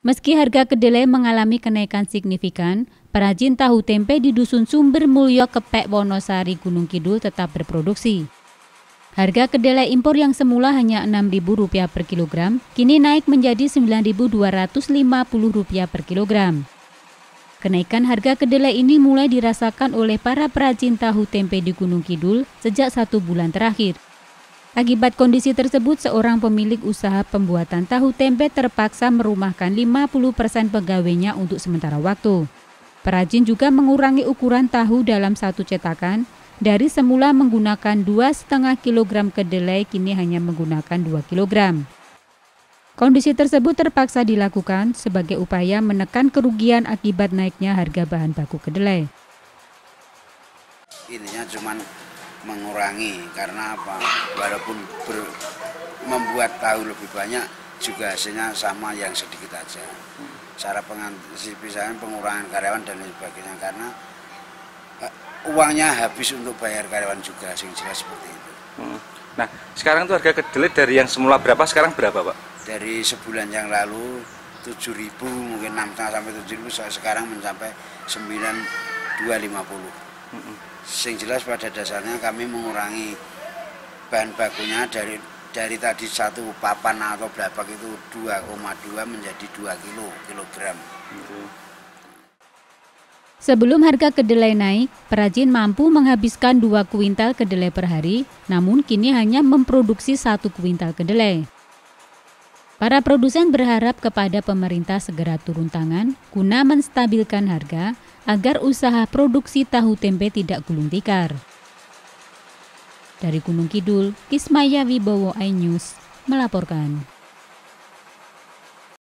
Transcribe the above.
Meski harga kedelai mengalami kenaikan signifikan, perajin tahu tempe di Dusun Sumber Mulyo, Kepek, Wonosari, Gunung Kidul tetap berproduksi. Harga kedelai impor yang semula hanya Rp6.000 per kilogram, kini naik menjadi Rp9.250 per kilogram. Kenaikan harga kedelai ini mulai dirasakan oleh para perajin tahu tempe di Gunung Kidul sejak 1 bulan terakhir. Akibat kondisi tersebut, seorang pemilik usaha pembuatan tahu tempe terpaksa merumahkan 50% pegawainya untuk sementara waktu. Perajin juga mengurangi ukuran tahu dalam satu cetakan, dari semula menggunakan 2,5 kg kedelai kini hanya menggunakan 2 kg. Kondisi tersebut terpaksa dilakukan sebagai upaya menekan kerugian akibat naiknya harga bahan baku kedelai. Ininya cuman mengurangi karena apa? Walaupun membuat tahu lebih banyak juga hasilnya sama yang sedikit aja. Cara pengantisipasian pengurangan karyawan dan lain sebagainya karena uangnya habis untuk bayar karyawan juga, sing jelas seperti itu. Nah, sekarang tuh harga kedelai dari yang semula berapa sekarang berapa, Pak? Dari sebulan yang lalu 7.000, mungkin 6,5 sampai 7.000, sekarang mencapai 9.250. Sing jelas pada dasarnya kami mengurangi bahan bakunya dari tadi satu papan atau blapak itu 2,2 menjadi 2 kilogram. Sebelum harga kedelai naik, perajin mampu menghabiskan 2 kuintal kedelai per hari, namun kini hanya memproduksi 1 kuintal kedelai. Para produsen berharap kepada pemerintah segera turun tangan guna menstabilkan harga agar usaha produksi tahu tempe tidak gulung tikar. Dari Gunung Kidul, Kismaya Wibowo, iNews melaporkan.